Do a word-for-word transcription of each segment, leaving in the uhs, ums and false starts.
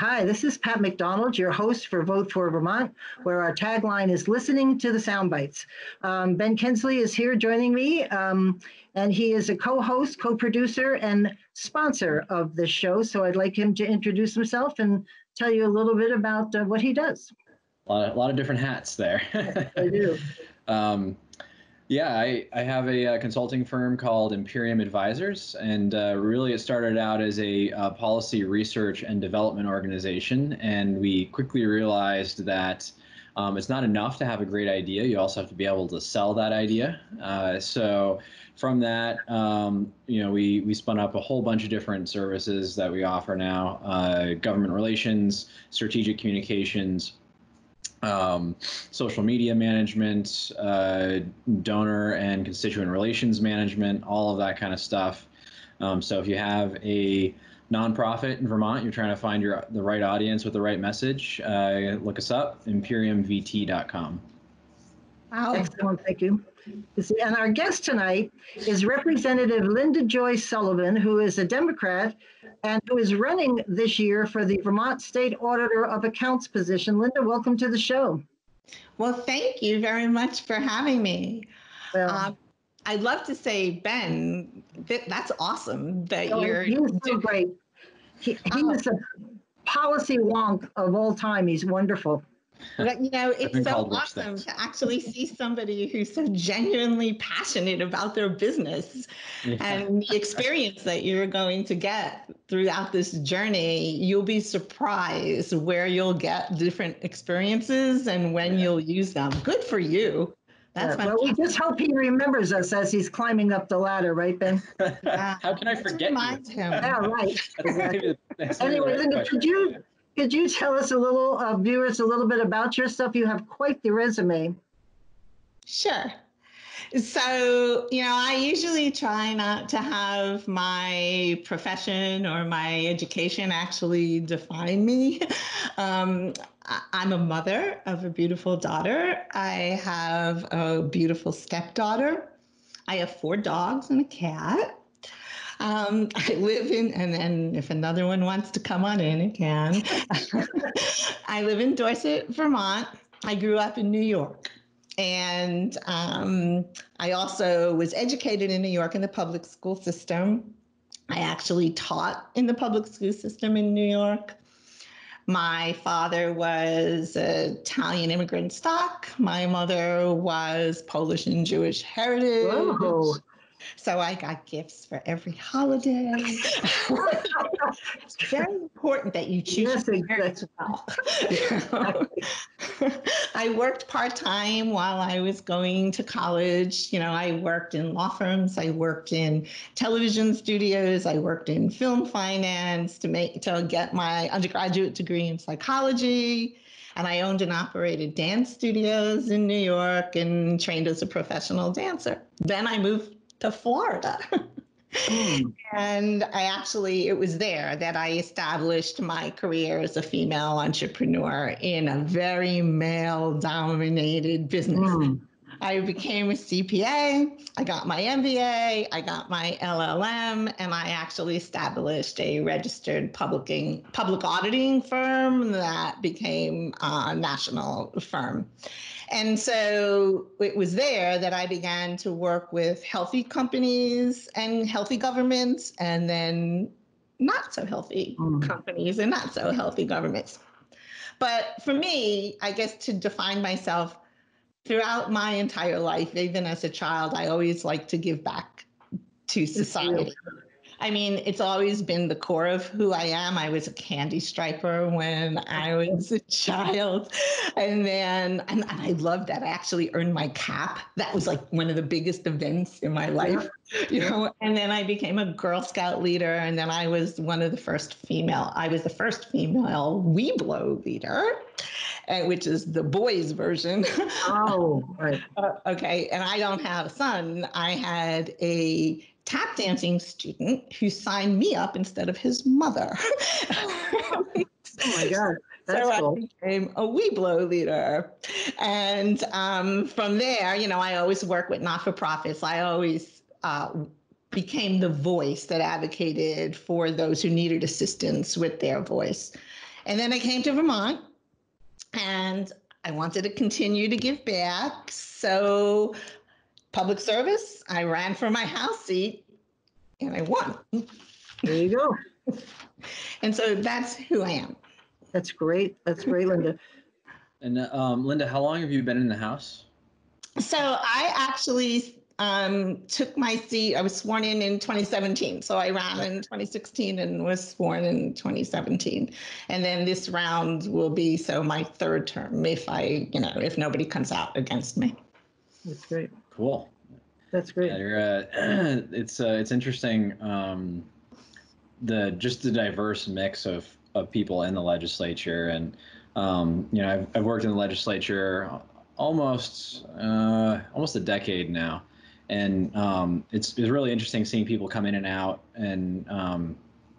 Hi, this is Pat McDonald, your host for Vote for Vermont, where our tagline is listening to the sound bites. Um, Ben Kinsley is here joining me, um, and he is a co-host, co-producer, and sponsor of this show. So I'd like him to introduce himself and tell you a little bit about uh, what he does. A lot, of, a lot of different hats there. Yes, I do. um, yeah, I, I have a, a consulting firm called Imperium Advisors, and uh, really it started out as a, a policy research and development organization, and we quickly realized that um, it's not enough to have a great idea. You also have to be able to sell that idea. Uh, so from that, um, you know, we, we spun up a whole bunch of different services that we offer now, uh, government relations, strategic communications, Um, social media management, uh, donor and constituent relations management, all of that kind of stuff. Um, so if you have a nonprofit in Vermont, you're trying to find your the right audience with the right message, uh, look us up, imperium v t dot com. Wow. Excellent, thank you. And our guest tonight is Representative Linda Joy Sullivan, who is a Democrat and who is running this year for the Vermont State Auditor of Accounts position. Linda, welcome to the show. Well, thank you very much for having me. Well, um, I'd love to say, Ben, that, that's awesome that oh, you're he's so great. He, he's a policy wonk of all time. He's wonderful. But, you know, it's so awesome to actually see somebody who's so genuinely passionate about their business. Yeah. And the experience that you're going to get throughout this journey. You'll be surprised where you'll get different experiences and when yeah. you'll use them. Good for you. That's yeah, well, we just hope he remembers us as he's climbing up the ladder, right, Ben? Yeah. How can I forget you? Him. Yeah, right. Exactly. Anyway, Linda, could you Could you tell us a little, uh, viewers, a little bit about yourself? You have quite the resume. Sure. So, you know, I usually try not to have my profession or my education actually define me. Um, I'm a mother of a beautiful daughter. I have a beautiful stepdaughter. I have four dogs and a cat. Um, I live in, and then if another one wants to come on in, it can. I live in Dorset, Vermont. I grew up in New York. And um, I also was educated in New York in the public school system. I actually taught in the public school system in New York. My father was Italian immigrant stock. My mother was Polish and Jewish heritage. Whoa. So I got gifts for every holiday. It's very important that you choose yes, your parents well. You know? I worked part-time while I was going to college. You know, I worked in law firms. I worked in television studios. I worked in film finance to make to get my undergraduate degree in psychology. And I owned and operated dance studios in New York and trained as a professional dancer. Then I moved to Florida. mm. And I actually, it was there that I established my career as a female entrepreneur in a very male-dominated business. Mm. I became a C P A, I got my M B A, I got my L L M, and I actually established a registered public, public auditing firm that became a national firm. And so it was there that I began to work with healthy companies and healthy governments, and then not so healthy mm. companies and not so healthy governments. But for me, I guess to define myself, throughout my entire life, even as a child, I always like to give back to society. I mean, it's always been the core of who I am. I was a candy striper when I was a child. And then, and, and I loved that. I actually earned my cap. That was like one of the biggest events in my life, you know, and then I became a Girl Scout leader. And then I was one of the first female, I was the first female Weeblo leader, uh, which is the boys version. Oh, right. uh, okay. And I don't have a son. I had a tap dancing student who signed me up instead of his mother. Oh my God. That's so cool. I became a Weeblo leader. And um, from there, you know, I always work with not-for-profits. I always uh, became the voice that advocated for those who needed assistance with their voice. And then I came to Vermont, and I wanted to continue to give back. So public service, I ran for my House seat, and I won. There you go. And so that's who I am. That's great. That's great, Linda. And um, Linda, how long have you been in the House? So I actually um, took my seat. I was sworn in in twenty seventeen. So I ran in twenty sixteen and was sworn in twenty seventeen. And then this round will be so my third term if I, you know, if nobody comes out against me. That's great. Cool. That's great. Yeah, you're, uh, it's uh, it's interesting. Um, the just the diverse mix of of people in the legislature, and um, you know, I've I've worked in the legislature almost uh, almost a decade now, and um, it's it's really interesting seeing people come in and out, and um,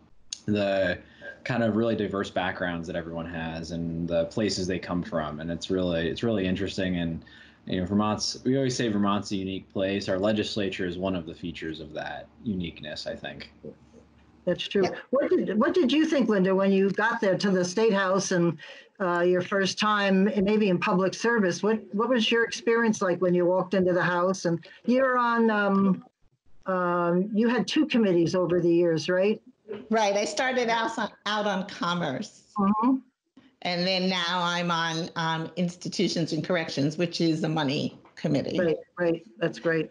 the kind of really diverse backgrounds that everyone has, and the places they come from, and it's really it's really interesting. And you know, Vermont's, we always say Vermont's a unique place. Our legislature is one of the features of that uniqueness, I think. That's true. Yeah. What did what did you think, Linda, when you got there to the State House and uh, your first time, and maybe in public service? What what was your experience like when you walked into the House? And you're on, um, um, you had two committees over the years, right? Right. I started out on, out on commerce. Mm-hmm. And then now I'm on um, institutions and corrections, which is the money committee. Right, right. That's great.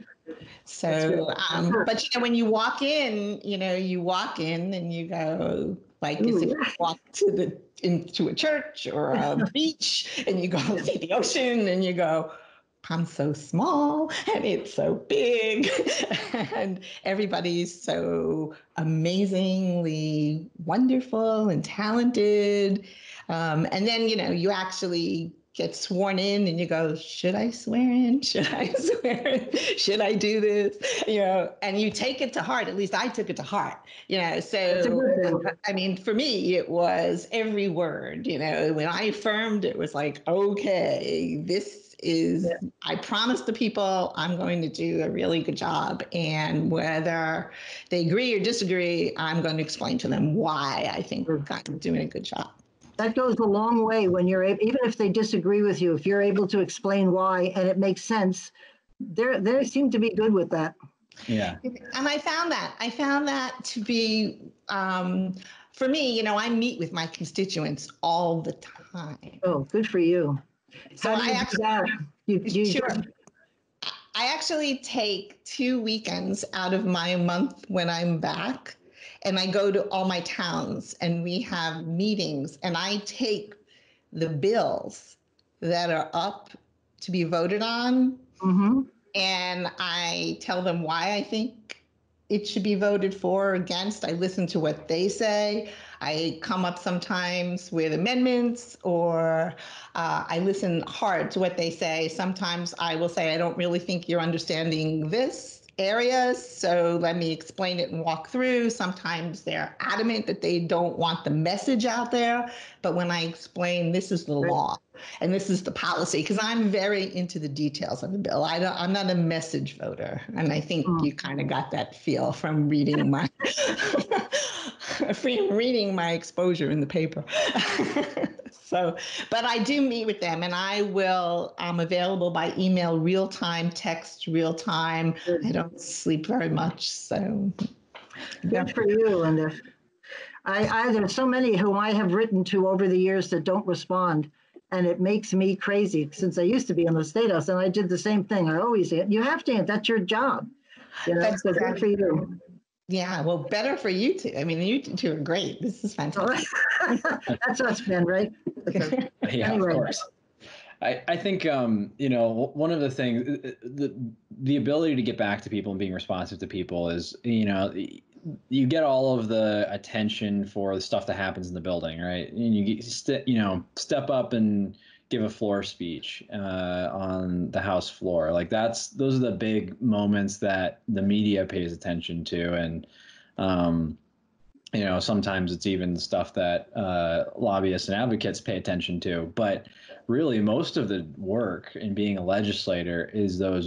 So, um, but you know, when you walk in, you know, you walk in and you go like as if you walk to the into a church or a beach, and you go see the ocean, and you go, I'm so small and it's so big, and everybody's so amazingly wonderful and talented. Um, and then, you know, you actually get sworn in and you go, should I swear in? Should I swear in? Should I do this? You know, and you take it to heart. At least I took it to heart, you know, so, I mean, for me, it was every word, you know, when I affirmed, it was like, okay, this is, yeah. I promised the people I'm going to do a really good job. And whether they agree or disagree, I'm going to explain to them why I think I'm doing a good job. That goes a long way when you're able, even if they disagree with you, if you're able to explain why and it makes sense, they they seem to be good with that. Yeah. And I found that, I found that to be, um, for me, you know, I meet with my constituents all the time. Oh, good for you. So How do you I do actually, that? You, you sure. just, I actually take two weekends out of my month when I'm back, and I go to all my towns and we have meetings, and I take the bills that are up to be voted on, mm-hmm. and I tell them why I think it should be voted for or against. I listen to what they say. I come up sometimes with amendments, or uh, I listen hard to what they say. Sometimes I will say, I don't really think you're understanding this area, so let me explain it and walk through. Sometimes they're adamant that they don't want the message out there, but when I explain this is the law and this is the policy, because I'm very into the details of the bill. I don't, I'm not a message voter, and I think mm. you kind of got that feel from reading my from reading my exposure in the paper. So, but I do meet with them, and I will, I'm available by email, real time, text, real time. I don't sleep very much, so. Good for you, Linda. I, I, there's so many who I have written to over the years that don't respond, and it makes me crazy, since I used to be in the State House, and I did the same thing. I always, you have to, that's your job. You know, That's so good for you. Yeah, well, better for you two. I mean, you two are great. This is fantastic. That's us, Ben, right? Yeah, anyway. Of course. I, I think, um, you know, one of the things, the, the ability to get back to people and being responsive to people is, you know, you get all of the attention for the stuff that happens in the building, right? And you, st- you know, step up and give a floor speech uh, on the House floor. Like that's, those are the big moments that the media pays attention to. And, um, you know, sometimes it's even stuff that uh, lobbyists and advocates pay attention to. But really, most of the work in being a legislator is those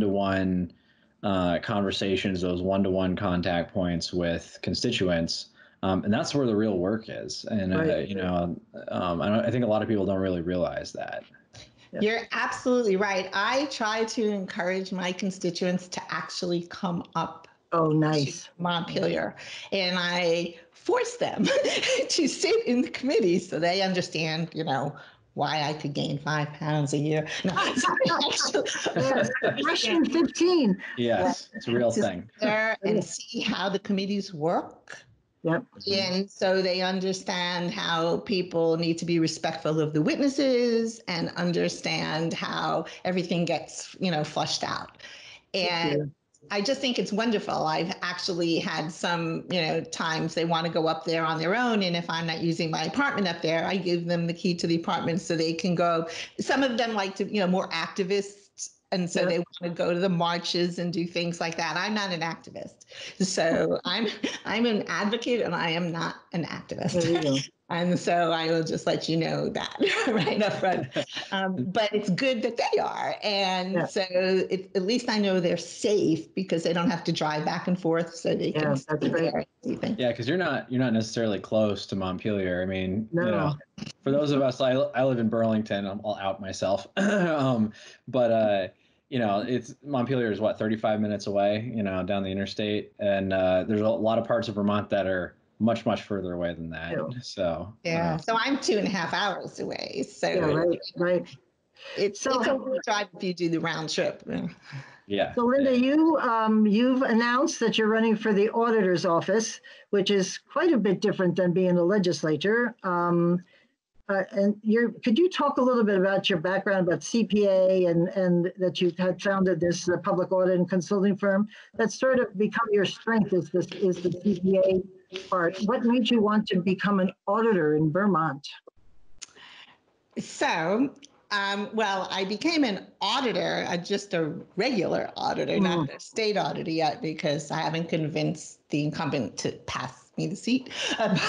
one-to-one uh, conversations, those one-to-one contact points with constituents, Um, and that's where the real work is. And, uh, Right. you know, um, I, don't, I think a lot of people don't really realize that. Yeah. You're absolutely right. I try to encourage my constituents to actually come up Oh, to nice. Montpelier, and I force them to sit in the committee so they understand, you know, why I could gain five pounds a year. No, actually, Yes, freshman fifteen. Yes, it's a real to thing. sit there and see how the committees work. Yep. And so they understand how people need to be respectful of the witnesses and understand how everything gets, you know, flushed out. And I just think it's wonderful. I've actually had some, you know, times they want to go up there on their own. And if I'm not using my apartment up there, I give them the key to the apartment so they can go. Some of them like to, you know, more activists. And so Yeah. they want to go to the marches and do things like that. I'm not an activist. So I'm I'm an advocate and I am not an activist. There you go. And so I will just let you know that right up front. Um, but it's good that they are. And Yeah. so it, at least I know they're safe because they don't have to drive back and forth so they Yeah, can that's stay great. there and see things. Yeah, because you're not you're not necessarily close to Montpelier. I mean, No. you know, for those of us, I, I live in Burlington. I'm, I'll out myself. um, but uh, you know, it's Montpelier is what thirty-five minutes away. You know, down the interstate, and uh, there's a lot of parts of Vermont that are much much further away than that. Yeah. So Yeah. uh, So I'm two and a half hours away. So Yeah, right, right. it's, So- it's a little drive if you do the round trip. yeah. So Linda, yeah. you, um, you've announced that you're running for the auditor's office, which is quite a bit different than being the legislature. Um, uh, and you're, could you talk a little bit about your background about C P A and, and that you had founded this uh, public audit and consulting firm that's sort of become your strength is this, is the C P A part. What made you want to become an auditor in Vermont? So, um, well, I became an auditor, uh, just a regular auditor, not the state auditor yet, because I haven't convinced the incumbent to pass me the seat. Uh,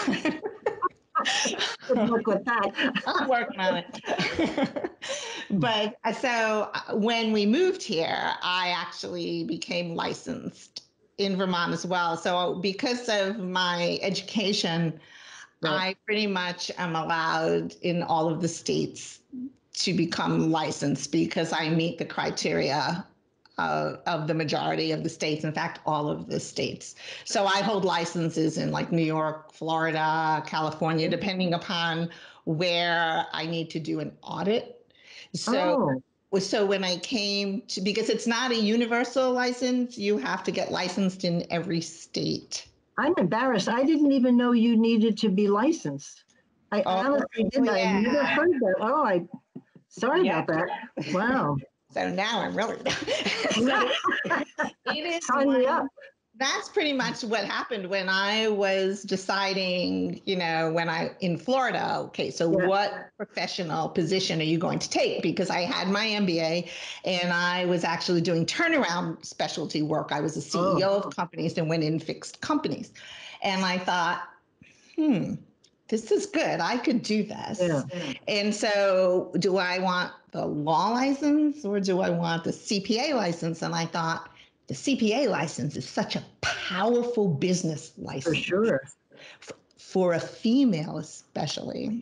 Good luck with that. I'm working on it. But uh, so uh, when we moved here, I actually became licensed in Vermont as well. So because of my education, Right. I pretty much am allowed in all of the states to become licensed because I meet the criteria uh, of the majority of the states. In fact, all of the states. So I hold licenses in like New York, Florida, California, depending upon where I need to do an audit. So. Oh, So when I came to, because it's not a universal license, you have to get licensed in every state. I'm embarrassed. I didn't even know you needed to be licensed. I Oh, honestly didn't. I yeah. never heard that. Oh, I sorry Yeah. about that. Wow. So now I'm really. So it is Sign me one- up. That's pretty much what happened when I was deciding, you know, when I in Florida. Okay, so Yeah. what professional position are you going to take? Because I had my M B A and I was actually doing turnaround specialty work. I was a C E O Oh. of companies and went in and fixed companies. And I thought, hmm, this is good. I could do this. Yeah. And so, do I want the law license or do I want the C P A license? And I thought, the C P A license is such a powerful business For license sure. f- for a female, especially.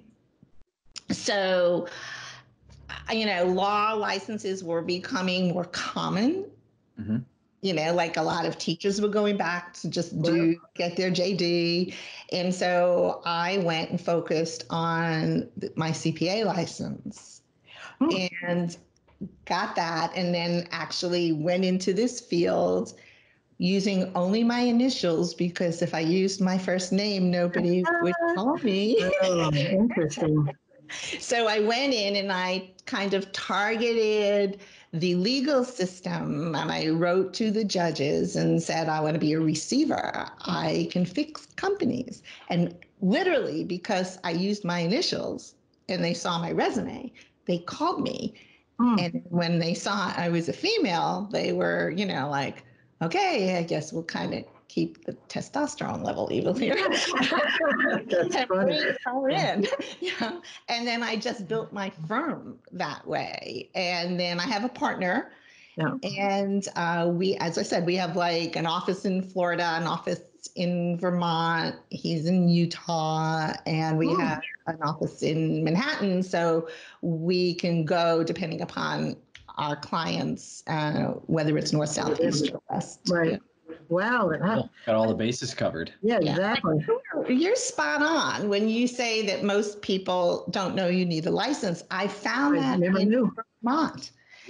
So, uh, you know, law licenses were becoming more common. Mhm. You know, like a lot of teachers were going back to just do get their J D. And so I went and focused on th- my C P A license Hmm. and got that, and then actually went into this field using only my initials because if I used my first name, nobody would call me. Oh, interesting. So I went in and I kind of targeted the legal system and I wrote to the judges and said, I want to be a receiver. I can fix companies. And literally, because I used my initials and they saw my resume, they called me. Hmm. And when they saw I was a female, they were, you know, like, okay, I guess we'll kind of keep the testosterone level even here. That's funny. Her in, you know? And then I just built my firm that way. And then I have a partner. Yeah. And uh, we, as I said, we have like an office in Florida, an office based in Vermont. He's in Utah, and we Hmm. have an office in Manhattan. So we can go depending upon our clients, uh, whether it's north, south, east, or west. Right. Wow. that- Cool. Got all the bases covered. Yeah, Yeah. exactly. You're spot on when you say that most people don't know you need a license. I found I that never in knew. Vermont.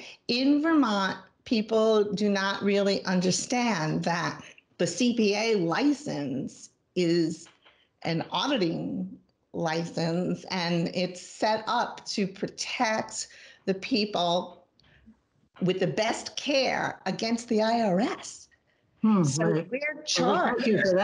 In Vermont, people do not really understand that the C P A license is an auditing license, and it's set up to protect the people with the best care against the I R S. Hmm, So right. we're Well, charged. thank you for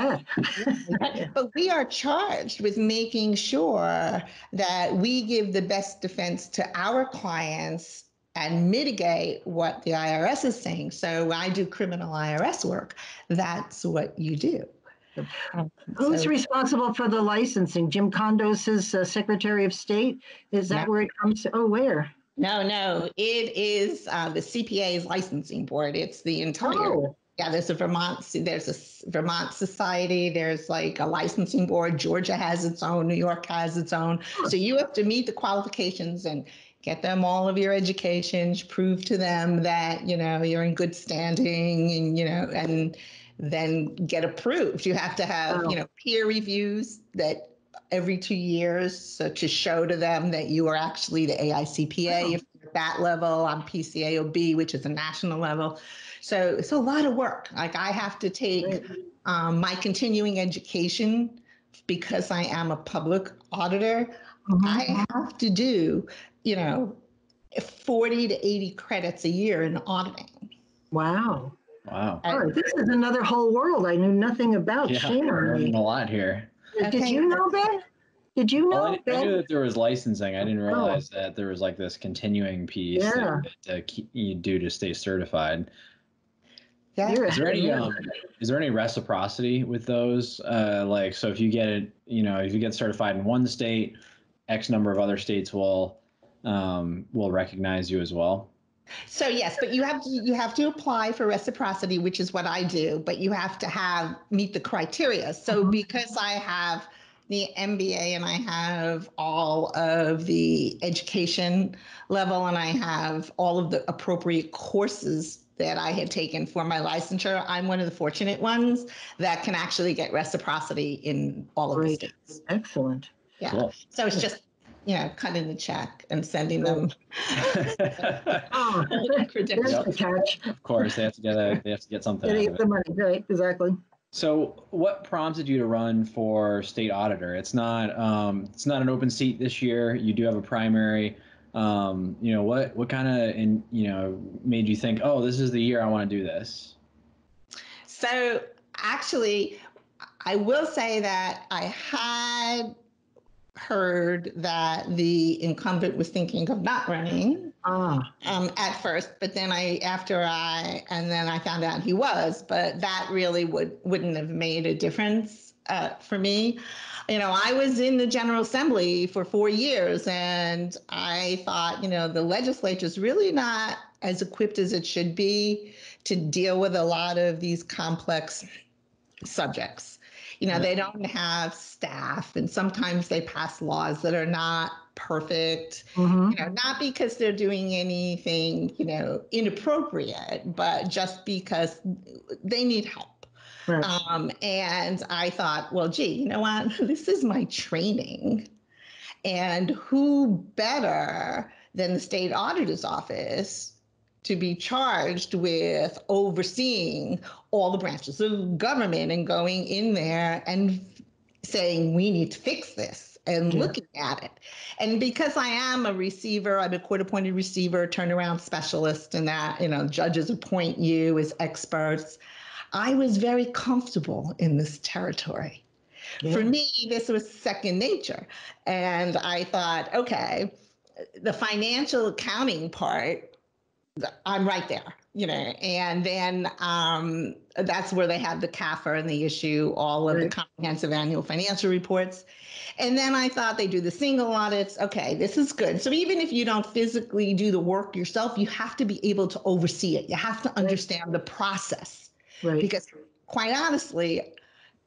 that. But we are charged with making sure that we give the best defense to our clients and mitigate what the I R S is saying. So when I do criminal I R S work, that's what you do. Um, Who's so- responsible for the licensing? Jim Condos is uh, Secretary of State. Is that No. where it comes? Oh, where? No, no, it is uh, the C P A's licensing board. It's the entire. Oh, Yeah, there's a Vermont, there's a Vermont society, there's like a licensing board. Georgia has its own, New York has its own. So you have to meet the qualifications and get them all of your educations, prove to them that, you know, you're in good standing and, you know, and then get approved. You have to have, Wow. you know, peer reviews that every two years so to show to them that you are actually the A I C P A. Wow. If you're at that level, I'm P C A O B, which is a national level. So it's a lot of work. Like I have to take Right. um, my continuing education because I am a public auditor. Mhm. I have to do, you know, forty to eighty credits a year in auditing. Wow. Wow. I- Oh, this is another whole world I knew nothing about. Yeah, Shame on learning me. a lot here. Did Okay. you know, Ben? Did you Well, know, I, I Ben? knew that there was licensing. I didn't Oh. realize that there was like this continuing piece Yeah. that, that uh, keep, you do to stay certified. Yeah. You're Is there any Yeah. um, is there any reciprocity with those? Uh, like, so if you get it, you know, if you get certified in one state, X number of other states will um, will recognize you as well. So yes, but you have to you have to apply for reciprocity, which is what I do, but you have to have meet the criteria. So Mhm. because I have the M B A and I have all of the education level and I have all of the appropriate courses that I had taken for my licensure, I'm one of the fortunate ones that can actually get reciprocity in all of Great. the states. Excellent. Yeah. Cool. So it's just, you know, cutting the check and sending them Oh, all the there's credentials. the catch. Of course, they have to get a, they have to get something out Getting of it. the money, right? Exactly. So, what prompted you to run for state auditor? It's not um, it's not an open seat this year. You do have a primary. Um, you know, what what kind of in you know made you think, oh, this is the year I want to do this? So actually, I will say that I had heard that the incumbent was thinking of not running Ah, um, at first, but then I, after I, and then I found out he was, but that really would, wouldn't have made a difference uh, for me. You know, I was in the General Assembly for four years and I thought, you know, the legislature is really not as equipped as it should be to deal with a lot of these complex subjects. You know, they don't have staff, and sometimes they pass laws that are not perfect. mhm. You know, not because they're doing anything, you know, inappropriate, but just because they need help. Right. Um, and I thought, well, gee, you know what? This is my training. And who better than the state auditor's office to be charged with overseeing all the branches of government and going in there and saying, we need to fix this and Yeah. looking at it. And because I am a receiver, I'm a court appointed receiver, turnaround specialist, and that, you know, judges appoint you as experts. I was very comfortable in this territory. Yeah. For me, this was second nature. And I thought, okay, the financial accounting part, I'm right there, you know, and then um, that's where they have the C A F R and the issue, all of Right. the comprehensive annual financial reports. And then I thought they do the single audits. Okay, this is good. So even if you don't physically do the work yourself, you have to be able to oversee it. You have to understand the process. Right. Because quite honestly,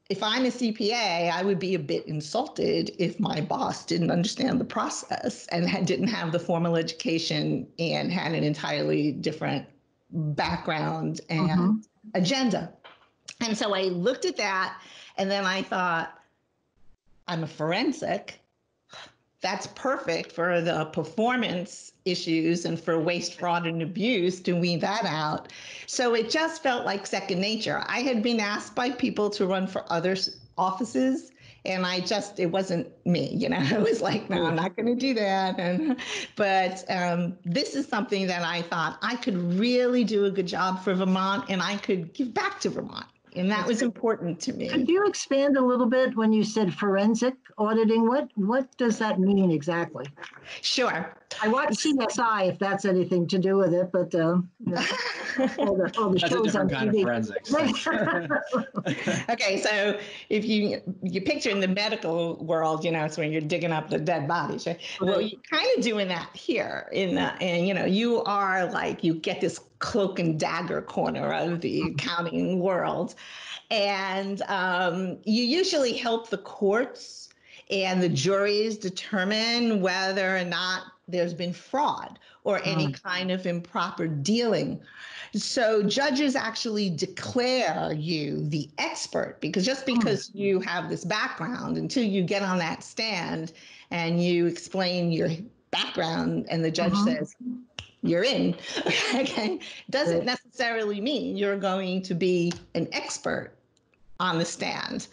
if I'm a C P A, I would be a bit insulted if my boss didn't understand the process and had, didn't have the formal education and had an entirely different background and Mm-hmm. agenda. And so I looked at that, and then I thought, I'm a forensic. That's perfect for the performance issues and for waste, fraud, and abuse to weed that out. So it just felt like second nature. I had been asked by people to run for other offices, and I just, it wasn't me, you know, I was like, no, I'm not going to do that. And, but um, this is something that I thought I could really do a good job for Vermont, and I could give back to Vermont. And that was important to me. Could you expand a little bit when you said forensic auditing? What what does that mean exactly? Sure. I watch C S I if that's anything to do with it, but uh, you know, all the, all the That's a shows on different kind T V. of forensics. Okay, so if you you picture in the medical world, you know, it's when you're digging up the dead bodies. Right? Well, you're kind of doing that here, in the, and you know, you are like you get this cloak and dagger corner of the accounting world, and um, you usually help the courts and the juries determine whether or not there's been fraud or any kind of improper dealing. So judges actually declare you the expert, because just because you have this background, until you get on that stand and you explain your background and the judge Mhm. says, you're in, okay, doesn't necessarily mean you're going to be an expert on the stand.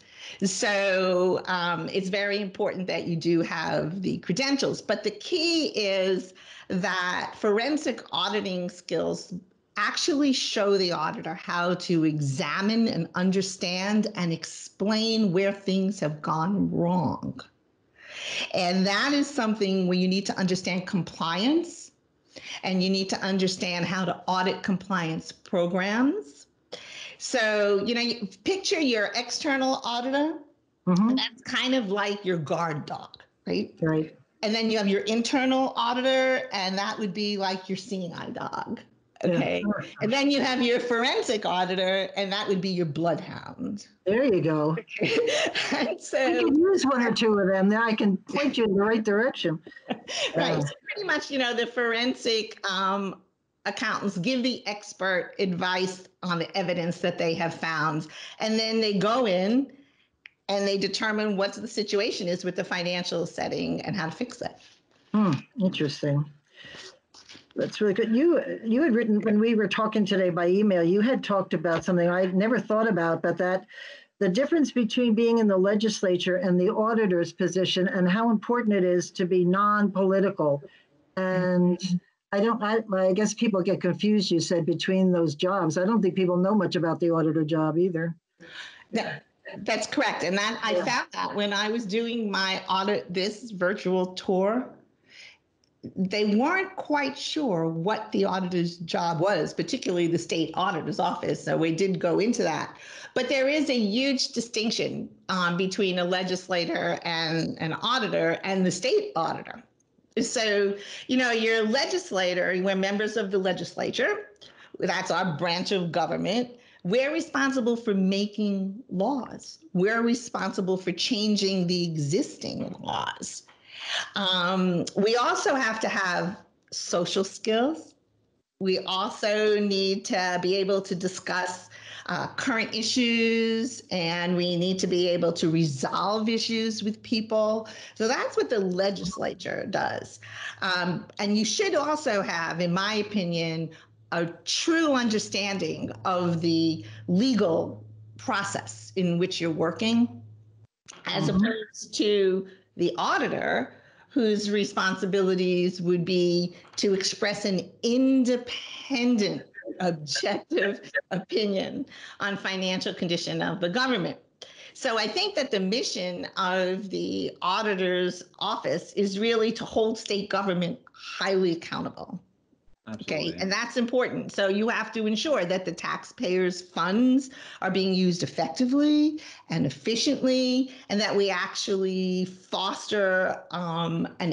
So um, it's very important that you do have the credentials. But the key is that forensic auditing skills actually show the auditor how to examine and understand and explain where things have gone wrong. And that is something where you need to understand compliance, and you need to understand how to audit compliance programs. So, you know, you picture your external auditor, Mhm. that's kind of like your guard dog, right? Right. And then you have your internal auditor, and that would be like your seeing eye dog. Okay. Yeah. And then you have your forensic auditor, and that would be your bloodhound. There you go. And I so, could use one or two of them. Then I can point you in the right direction. right. Yeah. So pretty much, you know, the forensic um, accountants give the expert advice on the evidence that they have found. And then they go in and they determine what the situation is with the financial setting and how to fix it. Hmm. Interesting. That's really good. You you had written, when we were talking today by email, you had talked about something I'd never thought about, but that the difference between being in the legislature and the auditor's position, and how important it is to be non-political. And I don't, I, I guess people get confused, you said, between those jobs. I don't think people know much about the auditor job either. That, that's correct. And that I found that when I was doing my audit, this virtual tour, they weren't quite sure what the auditor's job was, particularly the state auditor's office. So we did go into that. But there is a huge distinction um, between a legislator and an auditor and the state auditor. So, you know, your legislator, we're members of the legislature. That's our branch of government. We're responsible for making laws. We're responsible for changing the existing laws. Um, we also have to have social skills. We also need to be able to discuss uh, current issues, and we need to be able to resolve issues with people. So that's what the legislature does. Um, and you should also have, in my opinion, a true understanding of the legal process in which you're working, as Mhm. opposed to the auditor, whose responsibilities would be to express an independent, objective opinion on financial condition of the government. So I think that the mission of the auditor's office is really to hold state government highly accountable. Absolutely. Okay, and that's important. So you have to ensure that the taxpayers' funds are being used effectively and efficiently, and that we actually foster um, an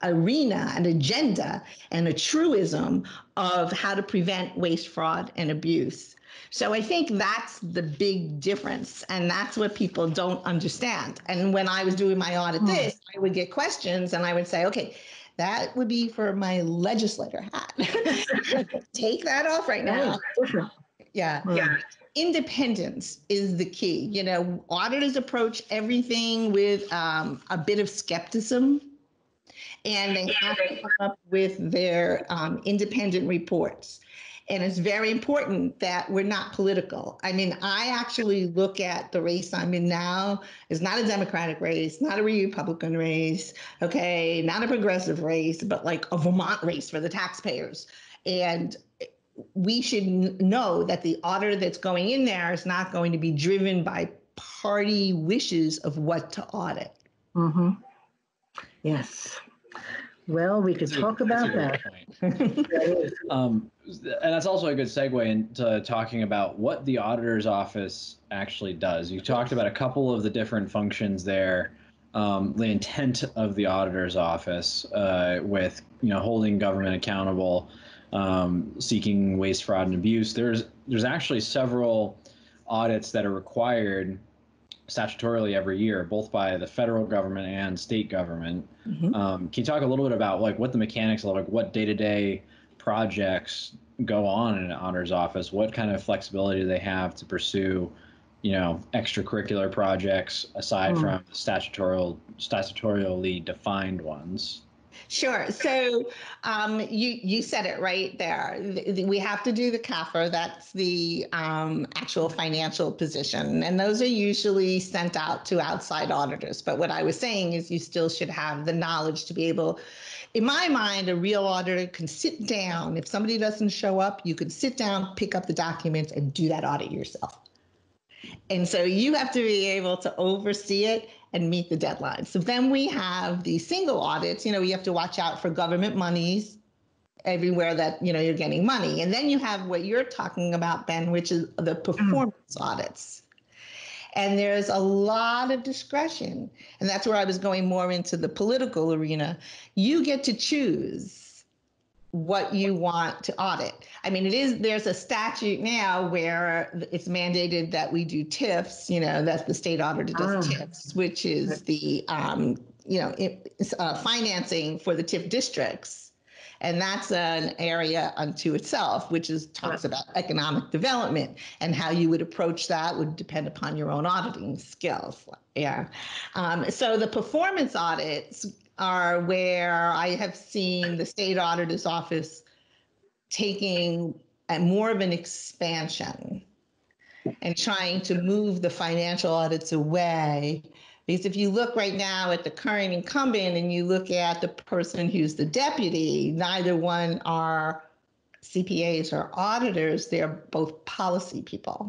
arena, an agenda, and a truism of how to prevent waste, fraud, and abuse. So I think that's the big difference, and that's what people don't understand. And when I was doing my audit this, I would get questions, and I would say, okay, that would be for my legislator hat. Take that off right now. Different. Yeah. Yeah. Independence is the key. You know, auditors approach everything with um, a bit of skepticism, and they have to come up with their um, independent reports. And it's very important that we're not political. I mean, I actually look at the race I'm in now as not a Democratic race, not a Republican race, okay, not a progressive race, but like a Vermont race for the taxpayers. And we should know that the auditor that's going in there is not going to be driven by party wishes of what to audit. Mm-hmm. Yes. Well, we could talk about that. um, and that's also a good segue into talking about what the auditor's office actually does. You talked about a couple of the different functions there. Um, the intent of the auditor's office uh, with, you know, holding government accountable, um, seeking waste, fraud, and abuse. There's there's actually several audits that are required statutorily every year, both by the federal government and state government. Mm-hmm. Um, can you talk a little bit about like what the mechanics are, like what day-to-day projects go on in an auditor's office? What kind of flexibility do they have to pursue, you know, extracurricular projects aside mm. from the statutorial, statutorily defined ones? Sure. So um, you you said it right there. The, the, we have to do the C A F R. That's the um, actual financial position. And those are usually sent out to outside auditors. But what I was saying is you still should have the knowledge to be able, in my mind, a real auditor can sit down. If somebody doesn't show up, you can sit down, pick up the documents, and do that audit yourself. And so you have to be able to oversee it and meet the deadlines. So then we have the single audits. You know, you have to watch out for government monies everywhere that, you know, you're getting money. And then you have what you're talking about, Ben, which is the performance audits. And there's a lot of discretion. And that's where I was going more into the political arena. You get to choose what you want to audit. I mean, it is, there's a statute now where it's mandated that we do T I Fs, you know, that the state auditor does oh. T I Fs, which is the, um, you know, it, uh, financing for the T I F districts. And that's an area unto itself, which is talks about economic development, and how you would approach that would depend upon your own auditing skills. Yeah. Um, so the performance audits are where I have seen the state auditor's office taking a more of an expansion and trying to move the financial audits away. Because if you look right now at the current incumbent and you look at the person who's the deputy, neither one are C P As or auditors, they're both policy people.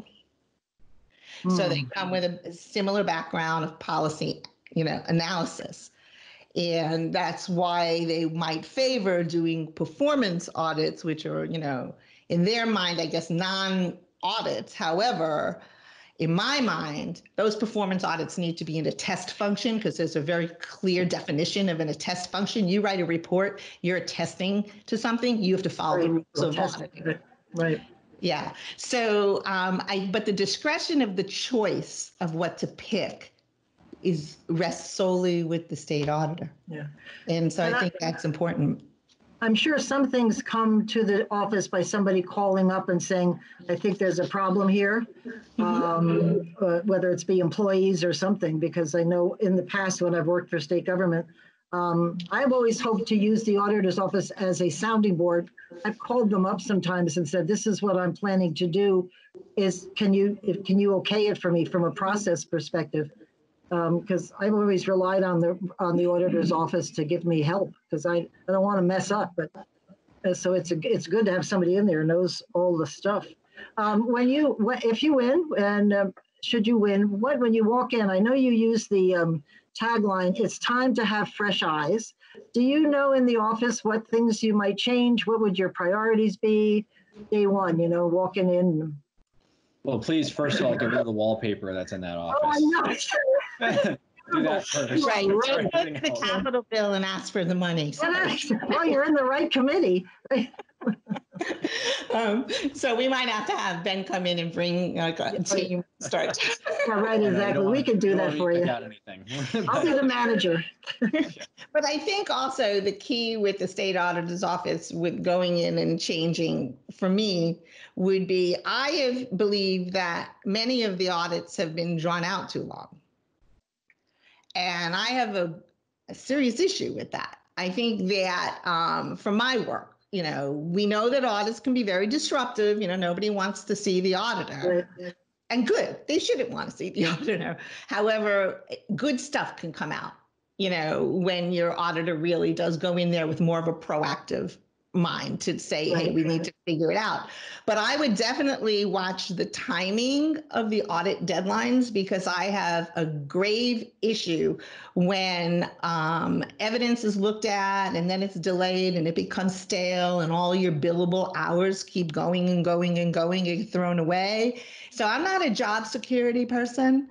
Mm. So they come with a similar background of policy, you know, analysis. And that's why they might favor doing performance audits, which are, you know, in their mind, I guess, non-audits. However, in my mind, those performance audits need to be in a test function, because there's a very clear definition of an attest function. You write a report, you're attesting to something, you have to follow right. the rules of auditing. Right. Yeah. So, um, I, but the discretion of the choice of what to pick is rests solely with the state auditor. Yeah. And so and I think I, that's important. I'm sure some things come to the office by somebody calling up and saying, I think there's a problem here, um, uh, whether it's be employees or something, because I know in the past when I've worked for state government, um, I've always hoped to use the auditor's office as a sounding board. I've called them up sometimes and said, this is what I'm planning to do. Is can you, if, can you okay it for me from a process perspective? Because um, I've always relied on the on the auditor's office to give me help, because I, I don't want to mess up. But uh, so it's a, it's good to have somebody in there who knows all the stuff. Um, when you if you win, and uh, should you win, what when you walk in? I know you use the um, tagline. It's time to have fresh eyes. Do you know in the office what things you might change? What would your priorities be? Day one, you know, walking in. Well, please, first of all, get rid of the wallpaper that's in that office. Oh, I know. Do that first. Right. Before Don't go to anything the else. Capitol bill and ask for the money. Well, you're in the right committee. Um, so we might have to have Ben come in and bring like a team start. Yeah, right, You know, you don't exactly. We wanna- can do you don't that wanna for pick you. out anything. I'll be the manager. But I think also the key with the state auditor's office with going in and changing for me would be I have believed that many of the audits have been drawn out too long. And I have a, a serious issue with that. I think that um, from my work, you know, we know that audits can be very disruptive. You know, nobody wants to see the auditor. Right. And good, they shouldn't want to see the auditor. However, good stuff can come out, you know, when your auditor really does go in there with more of a proactive mind to say, hey, we need to figure it out. But I would definitely watch the timing of the audit deadlines because I have a grave issue when um, evidence is looked at and then it's delayed and it becomes stale and all your billable hours keep going and going and going and get thrown away. So I'm not a job security person.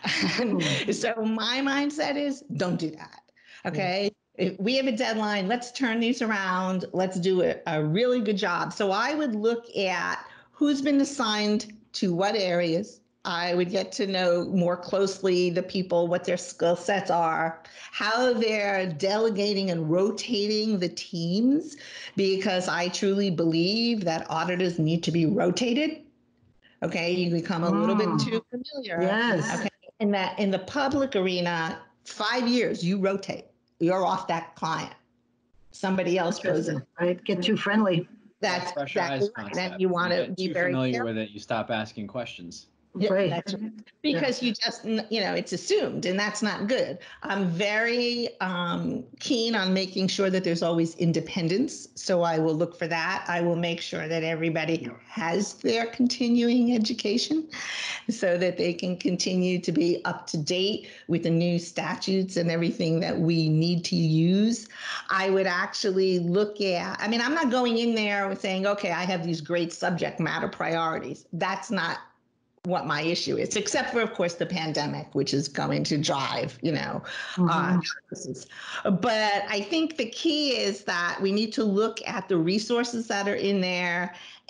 So my mindset is don't do that. Okay. If we have a deadline, let's turn these around. Let's do a, a really good job. So I would look at who's been assigned to what areas. I would get to know more closely the people, what their skill sets are, how they're delegating and rotating the teams, because I truly believe that auditors need to be rotated. Okay, you become a little bit too familiar. Yes. Okay, in that in the public arena, five years you rotate. You're off that client. Somebody else goes in. Right, get too friendly. That's fresh exactly eyes right. concept. And you want You to get be too very familiar careful. with it, you stop asking questions. Yeah, Right. that's right. Because you just, you know, it's assumed, and that's not good. I'm very um, keen on making sure that there's always independence. So I will look for that. I will make sure that everybody has their continuing education so that they can continue to be up to date with the new statutes and everything that we need to use. I would actually look at, I mean, I'm not going in there with saying, okay, I have these great subject matter priorities. That's not what my issue is, except for, of course, the pandemic, which is going to drive, you know, Mhm. uh, services. But I think the key is that we need to look at the resources that are in there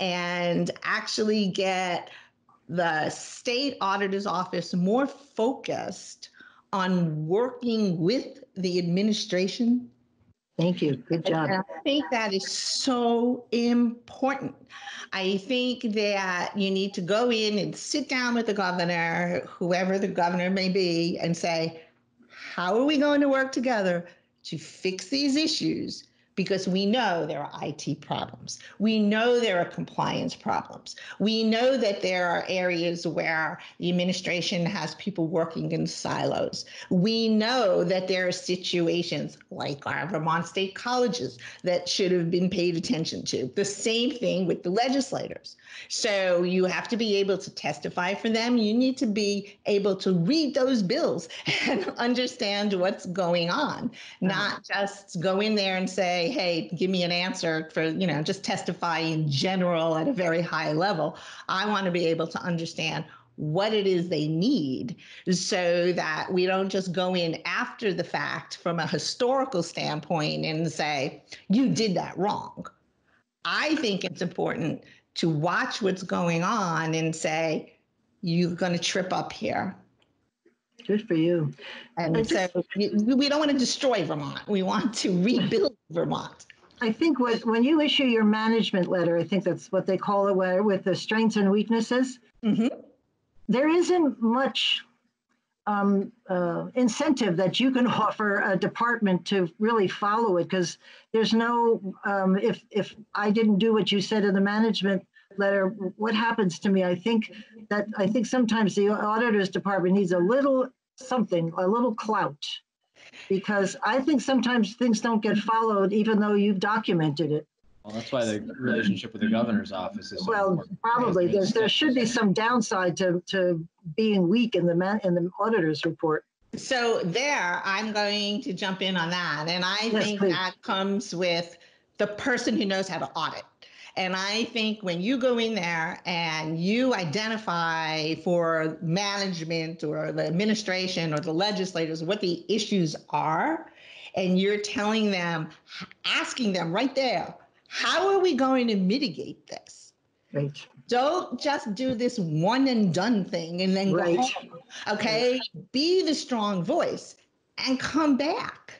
and actually get the state auditor's office more focused on working with the administration. Thank you. Good job. And I think that is so important. I think that you need to go in and sit down with the governor, whoever the governor may be, and say, how are we going to work together to fix these issues? Because we know there are I T problems. We know there are compliance problems. We know that there are areas where the administration has people working in silos. We know that there are situations like our Vermont State colleges that should have been paid attention to. The same thing with the legislators. So you have to be able to testify for them. You need to be able to read those bills and understand what's going on, not just go in there and say, hey, give me an answer for, you know, just testify in general at a very high level. I want to be able to understand what it is they need so that we don't just go in after the fact from a historical standpoint and say, you did that wrong. I think it's important to watch what's going on and say, you're going to trip up here. Good for you. And I so just- we don't want to destroy Vermont. We want to rebuild Vermont. I think what, when you issue your management letter, I think that's what they call it, where with the strengths and weaknesses, Mm-hmm. there isn't much um, uh, incentive that you can offer a department to really follow it, because there's no, um, if, if I didn't do what you said in the management letter, what happens to me? I think that, I think sometimes the auditor's department needs a little something, a little clout, because I think sometimes things don't get followed even though you've documented it. Well, that's why the relationship with the governor's office is so Well, important. probably, Because there's, there should be some downside to, to being weak in the man, in the auditor's report. So there, I'm going to jump in on that. And I Yes, think please. that comes with the person who knows how to audit. And I think when you go in there and you identify for management or the administration or the legislators what the issues are, and you're telling them, asking them right there, how are we going to mitigate this? Right. Don't just do this one and done thing and then Right. go home. Okay. Right. Be the strong voice and come back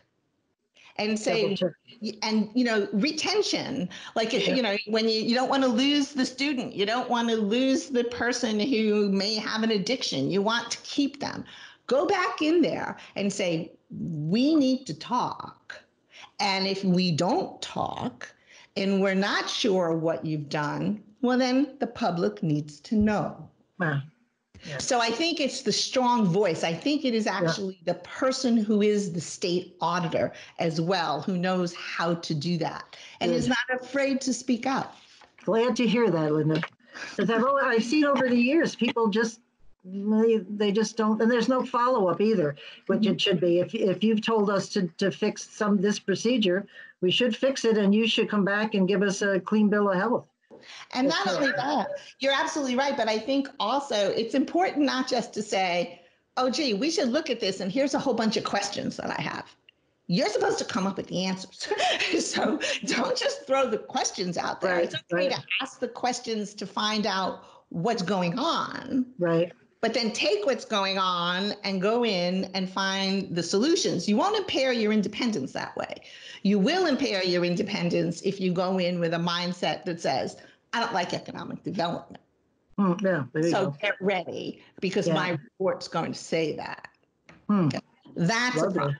and say, and, you know, retention, like, yeah. you know, when you, you don't want to lose the student, you don't want to lose the person who may have an addiction. You want to keep them. Go back in there and say, we need to talk. And if we don't talk and we're not sure what you've done, well, then the public needs to know. Wow. Yeah. So I think it's the strong voice. I think it is actually yeah. the person who is the state auditor as well, who knows how to do that and Good. Is not afraid to speak out. Glad to hear that, Linda. Because I've, I've seen over the years, people just, they, they just don't, and there's no follow-up either, which mm-hmm. it should be. If, if you've told us to, to fix some this procedure, we should fix it and you should come back and give us a clean bill of health. And not only that, you're absolutely right. But I think also it's important not just to say, oh, gee, we should look at this. And here's a whole bunch of questions that I have. You're supposed to come up with the answers. So don't just throw the questions out there. Right, it's okay right. to ask the questions to find out what's going on. Right. But then take what's going on and go in and find the solutions. You won't impair your independence that way. You will impair your independence if you go in with a mindset that says, I don't like economic development. Mm, yeah, so go. Get ready because yeah. my report's going to say that. Hmm. Okay. That's Love a problem.